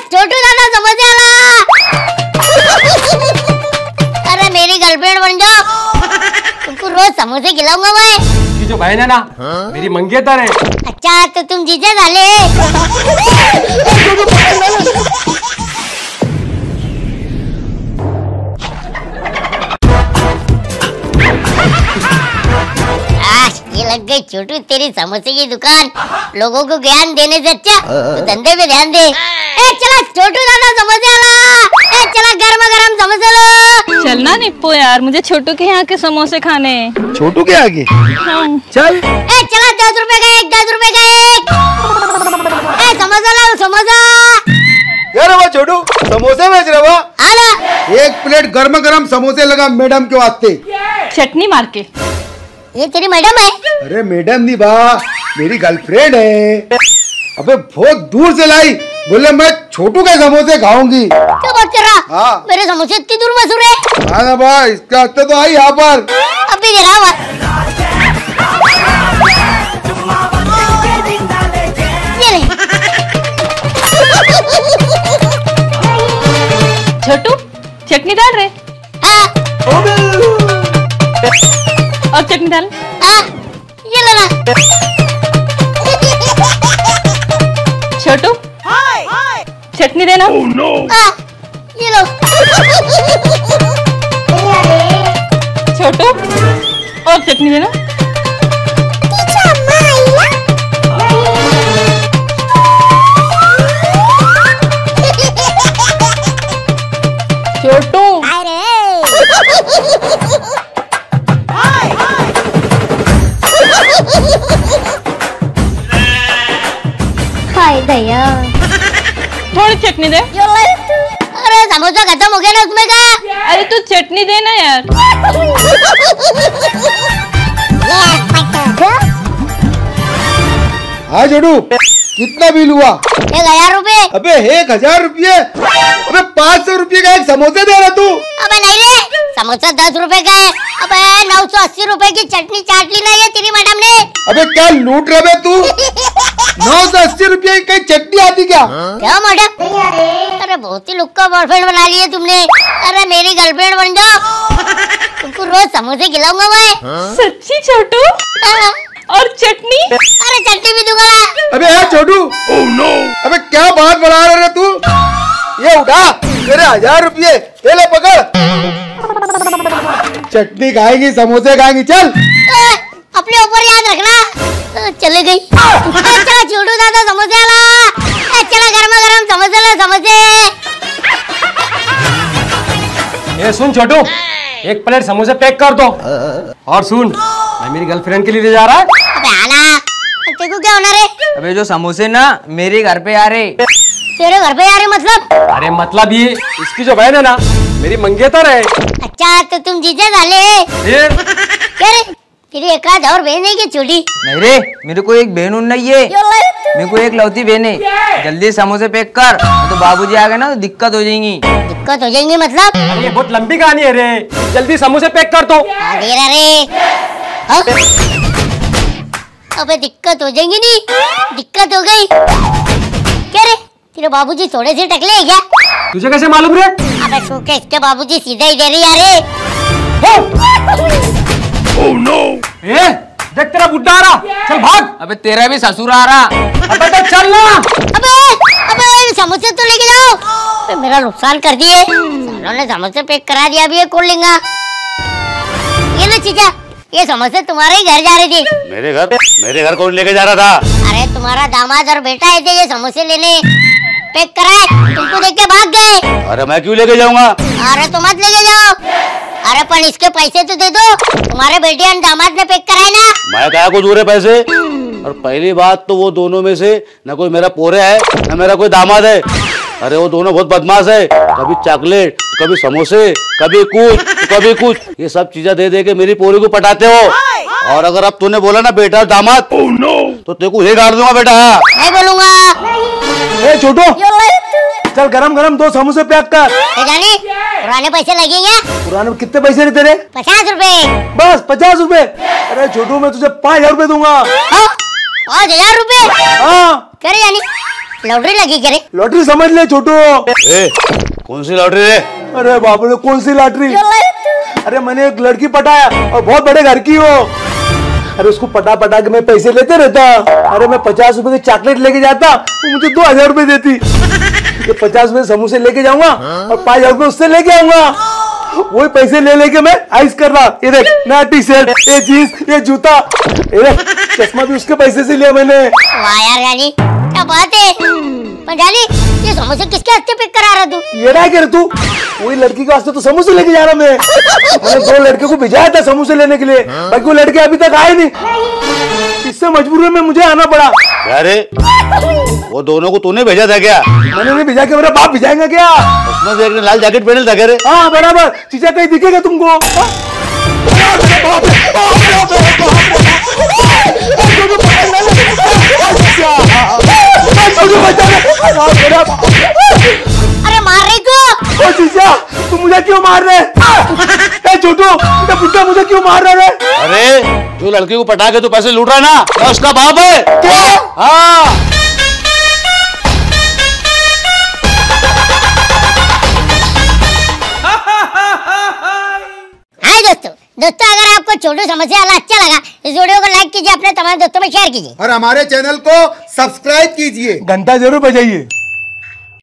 छोटू दादा समोसे वाला। अरे मेरी गर्लफ्रेंड बन जाओ, तुमको रोज समोसे खिलाऊंगा मैं। इसकी जो बहन है ना मेरी मंगेतर है। अच्छा तो तुम जीजा साले। ये लग गई छोटू तेरी समोसे की दुकान। लोगों को ज्ञान देने से अच्छा तो धंधे पे ध्यान दे। चला छोटू दादा समोसे वाला, चला गर्मा गर्म समोसे लो। चलना निप्पो यार, मुझे छोटू के यहाँ के समोसे खाने। छोटू के आगे हाँ। चल। चला 10 रुपए का एक, 10 रुपए का एक। समोसा लाओ समोसा। यार वो छोटू समोसे बेच रहा हुआ। आना एक प्लेट गर्मा गर्म समोसे लगा मैडम के वास्ते। चटनी मार के। ये तेरी मैडम है? अरे मैडम नहीं बा, मेरी गर्लफ्रेंड है। अबे बहुत दूर से लाई, बोले मैं छोटू के समोसे खाऊंगी। क्या बात कर रहा? हाँ। मेरे समोसे इतनी दूर मशहूर है। हाँ ना भाई, इसका हफ्ते तो आई यहाँ पर। अभी दे रहा हूँ। ये ले। छोटू चटनी डाल रहे? हाँ। और चटनी डाल। हाँ। ये लेना। छोटू चटनी देना। हाँ। ये लो। छोटू और चटनी देना। छोटू हाय दया। थोड़ी चटनी दे। अरे समोसा खत्म हो गया ना उसमें का। अरे तू चटनी देना यार। हाँ छोटू कितना बिल हुआ? 1000 रुपए। अबे 1000 रुपये? अबे 500 रुपये का एक समोसे दे रहा तू? अबे नहीं रे, समोसा 10 रुपए का है। अबे 980 रुपए की चटनी चाट ली ना ये तेरी मैडम ने। अबे क्या लूट रहा है तू? 980 रुपये की चटनी आती क्या? क्या मैडम? अरे बहुत ही लुक का बॉयफ्रेंड बना लिया तुमने। अरे मेरी गर्लफ्रेंड बन जाओ, तुमको रोज समोसे खिलाऊंगा मैं। सच्ची छोटू? हाँ। और चटनी? अरे चटनी भी दूंगा ना। अबे यार छोटू, अबे क्या बात बढ़ा रहे रे तू? ये उठा तेरे 1000 रुपये, ये ले पकड़। चटनी खाएंगी समोसे खाएंगी, चल। अपने ऊपर याद रखना। चले गई। चला छोटू दादा समोसे वाला। चला गर्मा गर्म समोसे लो समोसे। ये सुन छोटू, एक प्लेट समोसे पैक कर दो। और सुन, मैं मेरी गर्लफ्रेंड के लिए ले जा रहा है। अबे आना, तेरे को क्या होना रे? अबे जो समोसे ना मेरे घर पे आ रहे। तेरे घर पे आ रहे मतलब? अरे मतलब ये, इसकी जो बहन है ना मेरी मंगेतर है। अच्छा तो तुम जीजा साले। फिर क्या रे? तेरी एक आध और बहन है क्या छोटी? नहीं रे, मेरे को एक बहन नहीं है, मेरे को एक लौती बहन है। जल्दी समोसे पैक कर, तो बाबूजी आ गए ना तो दिक्कत हो जाएंगी। दिक्कत हो जाएंगी मतलब? अरे ये बहुत लंबी कहानी है रे, जल्दी समोसे पैक कर दो। दे रहा रे। हाँ? अबे दिक्कत हो जाएंगी नहीं? दिक्कत हो गई। क्या रे? तेरे बाबूजी थोड़े से टकले है क्या? तुझे कैसे मालूम रे? अबे तू क्या इसके बाबूजी सीधा ही दे रही है रे। Oh no! ए, देख तेरा बुड्ढा आ रहा, चल भाग। अबे तेरा भी ससुर आ रहा। अबे तो चल ना। अबे समोसे तो लेके जाओ। अबे मेरा नुकसान कर दिए। सालों ने समोसे पैक करा दिया, अभी ये कौन लेगा? ये लो चीजा, ये समोसे तुम्हारे ही घर जा रहे थे। मेरे घर कौन लेके जा रहा था? अरे तुम्हारा दामाद और बेटा आए थे ये समोसे लेने, पैक कराए, तुमको देख के भाग गए। अरे मैं क्यों लेके जाऊंगा? अरे तो मत लेके जाओ। अरे पर इसके पैसे तो दे दो, तुम्हारे बेटे और दामाद ने पैक कराए ना। मैं क्या को दूर है पैसे? और पहली बात तो वो दोनों में से न कोई मेरा पोरे है न मेरा कोई दामाद है। अरे वो दोनों बहुत बदमाश है, कभी चॉकलेट, कभी समोसे, कभी कुछ ये सब चीजें दे दे के मेरी पोरी को पटाते हो। और अगर अब तूने बोला ना बेटा और दामाद, तो तेरे को ये गाड़ दूंगा बेटा। नहीं बोलूंगा। ए छोटू, चल गरम गरम 2 समोसे पैक कर। जानी पुराने पैसे लगेंगे? पुराने कितने पैसे रे तेरे? 50 रुपए। बस 50 रुपए? अरे छोटू मैं तुझे 5000 रुपए दूंगा। 5000 रुपए? हाँ। करे जानी लॉटरी लगी करे। लॉटरी समझ ले छोटू। ए, कौन सी लॉटरी रे? अरे बाबू ने कौन सी लॉटरी? अरे मैंने एक लड़की पटाया और बहुत बड़े घर की हो। अरे उसको पटा के मैं पैसे लेते रहता। अरे मैं 50 रुपए की चॉकलेट लेके जाता, वो मुझे 2000 रुपए देती। ये 50 रुपए समोसे लेके जाऊंगा और 5000 रुपए उससे लेके आऊंगा। वही पैसे ले लेके मैं आइस कर रहा। ये देख, नया टी शर्ट, ये जीन्स, ये जूता, ये देख, चश्मा भी उसके पैसे से लिया मैंने। वाह यार रानी, क्या बात है। पंजाली, ये समोसे किसके हस्ते पिक करा रहा तू? ये ना कर तू, वही लड़की के वास्ते तो समोसे लेके जा रहा मैं। मैंने 2 लड़के को भेजा था समोसे लेने के लिए, बाकी वो लड़के अभी तक आए नहीं। इससे मजबूरी में मुझे आना पड़ा। अरे वो दोनों को तूने भेजा था क्या? मैंने नहीं भेजा, क्या मेरा बाप भेजाएगा क्या? उसमें से एक ने लाल जैकेट पहने था क्या रे? हाँ बराबर, चीजा कहीं दिखेगा तुमको? अरे मार रही को? ओ चीजा, तुम मुझे क्यों मार रहे? छोटू, ये बुड्ढा मुझे क्यों मार रहा है? अरे जो लड़की को पटा के तू पैसे लूट रहा ना, मैं उसका बाप है। क्या? हाँ। हाय दोस्तों अगर आपको छोटू समोसे वाला अच्छा लगा इस वीडियो को लाइक कीजिए, अपने तमाम दोस्तों में शेयर कीजिए और हमारे चैनल को सब्सक्राइब कीजिए, घंटा जरूर बजाइए।